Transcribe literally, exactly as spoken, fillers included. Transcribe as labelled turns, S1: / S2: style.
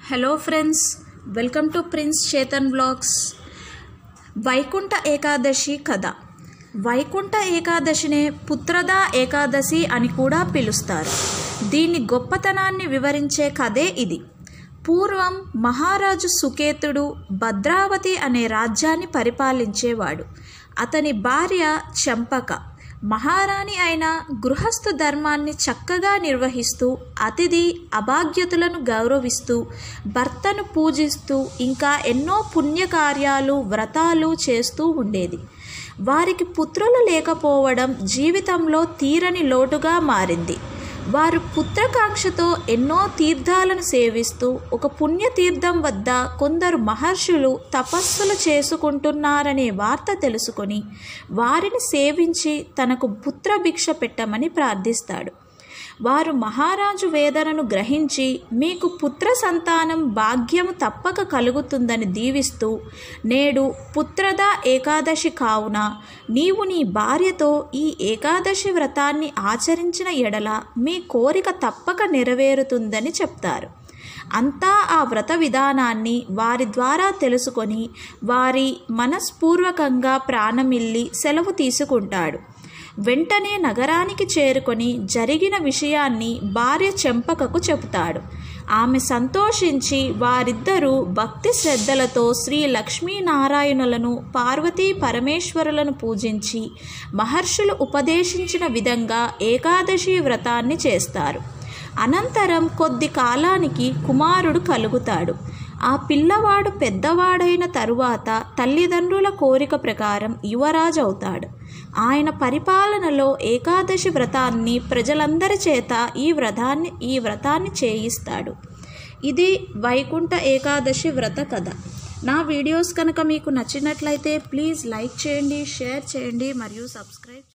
S1: Hello friends, welcome to prince Chetan vlogs. Vaikuntha Ekadashi కథ. వైకుంఠ ఏకాదశినే పుత్రదా ఏకాదశి అని కూడా పిలుస్తారు. దీని గొప్పతనాన్ని వివరించే కథే ఇది. పూర్వం మహారాజు సుకేతుడు భద్రావతి అనే రాజ్యాన్ని పరిపాలించేవాడు. అతని భార్య చంపక మహారాణి అయిన గృహస్థు ధర్మాన్ని చక్కగా నిర్వహిస్తూ, అతిథి అభాగ్యతలను గౌరవిస్తూ, భర్తను పూజిస్తూ, ఇంకా ఎన్నో పుణ్యకార్యాలు వ్రతాలు చేస్తూ ఉండేది. వారికి పుత్రులు లేకపోవడం జీవితంలో తీరని లోటుగా మారింది. వారు పుత్రకాంక్షతో ఎన్నో తీర్థాలను సేవిస్తూ, ఒక పుణ్యతీర్థం వద్ద కొందరు మహర్షులు తపస్సులు చేసుకుంటున్నారనే వార్త తెలుసుకొని వారిని సేవించి తనకు పుత్రభిక్ష పెట్టమని ప్రార్థిస్తాడు. వారు మహారాజు వేదనను గ్రహించి మీకు పుత్ర సంతానం భాగ్యము తప్పక కలుగుతుందని దీవిస్తూ, నేడు పుత్రదా ఏకాదశి కావున నీవు నీ భార్యతో ఈ ఏకాదశి వ్రతాన్ని ఆచరించిన ఎడల మీ కోరిక తప్పక నెరవేరుతుందని చెప్తారు. అంతా ఆ వ్రత విధానాన్ని వారి ద్వారా తెలుసుకొని వారి మనస్పూర్వకంగా ప్రాణమిల్లి సెలవు తీసుకుంటాడు. వెంటనే నగరానికి చేరుకొని జరిగిన విషయాన్ని భార్య చెంపకకు చెబుతాడు. ఆమె సంతోషించి వారిద్దరూ భక్తి శ్రద్ధలతో శ్రీ లక్ష్మీనారాయణులను, పార్వతీ పరమేశ్వరులను పూజించి మహర్షులు ఉపదేశించిన విధంగా ఏకాదశి వ్రతాన్ని చేస్తారు. అనంతరం కొద్ది కాలానికి కుమారుడు కలుగుతాడు. ఆ పిల్లవాడు పెద్దవాడైన తరువాత తల్లిదండ్రుల కోరిక ప్రకారం యువరాజు అవుతాడు. ఆయన పరిపాలనలో ఏకాదశి వ్రతాన్ని ప్రజలందరి చేత ఈ వ్రతాన్ని ఈ వ్రతాన్ని చేయిస్తాడు. ఇది వైకుంఠ ఏకాదశి వ్రత కథ. నా వీడియోస్ కనుక మీకు నచ్చినట్లయితే ప్లీజ్ లైక్ చేయండి, షేర్ చేయండి మరియు సబ్స్క్రైబ్